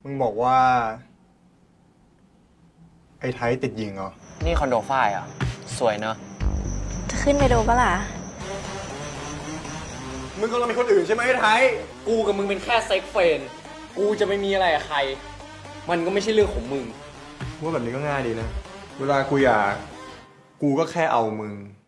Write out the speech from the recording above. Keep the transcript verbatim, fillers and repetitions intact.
มึงบอกว่าไอ้ไทยติดยิงเหรอนี่คอนโดฝ้ายอ่ะสวยเนอะจะขึ้นไปดูปะล่ะมึงกำลังมีคนอื่นใช่ไหมไอ้ไทยกูกับมึงเป็นแค่เซ็กเฟรนกูจะไม่มีอะไรกับใครมันก็ไม่ใช่เรื่องของมึงว่าแบบนี้ก็ง่ายดีนะเวลากูอยากกูก็แค่เอามึง